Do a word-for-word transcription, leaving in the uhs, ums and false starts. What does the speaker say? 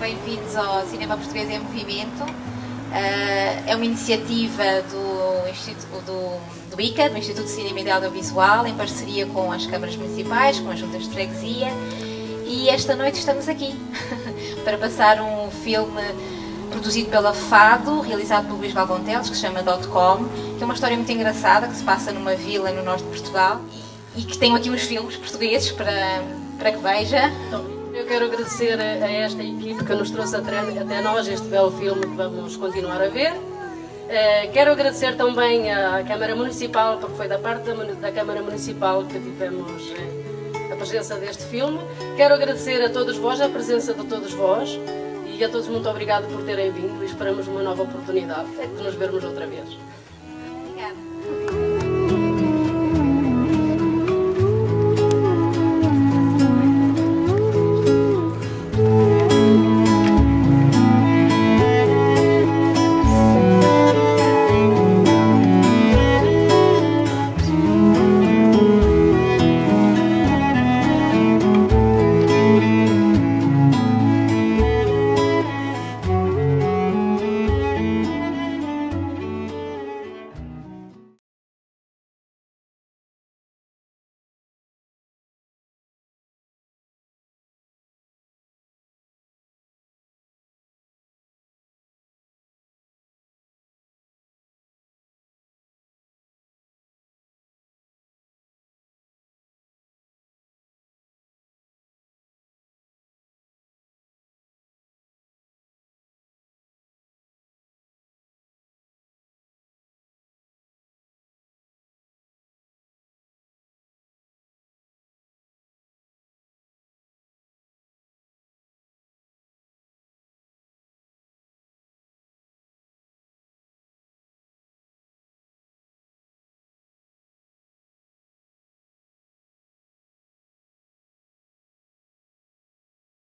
bem-vindos ao Cinema Português em Movimento. Uh, é uma iniciativa do, Instituto, do, do I C A, do Instituto de Cinema e de Audiovisual, em parceria com as câmaras municipais, com as juntas de freguesia, e esta noite estamos aqui para passar um filme produzido pela Fado, realizado pelo Luís Valvonteles, que se chama Dot Com, que é uma história muito engraçada, que se passa numa vila no norte de Portugal e, e que tem aqui uns filmes portugueses para, para que veja. Eu quero agradecer a esta equipe que nos trouxe até nós este belo filme que vamos continuar a ver. Quero agradecer também à Câmara Municipal, porque foi da parte da Câmara Municipal que tivemos a presença deste filme. Quero agradecer a todos vós, a presença de todos vós, e a todos muito obrigado por terem vindo e esperamos uma nova oportunidade de nos vermos outra vez.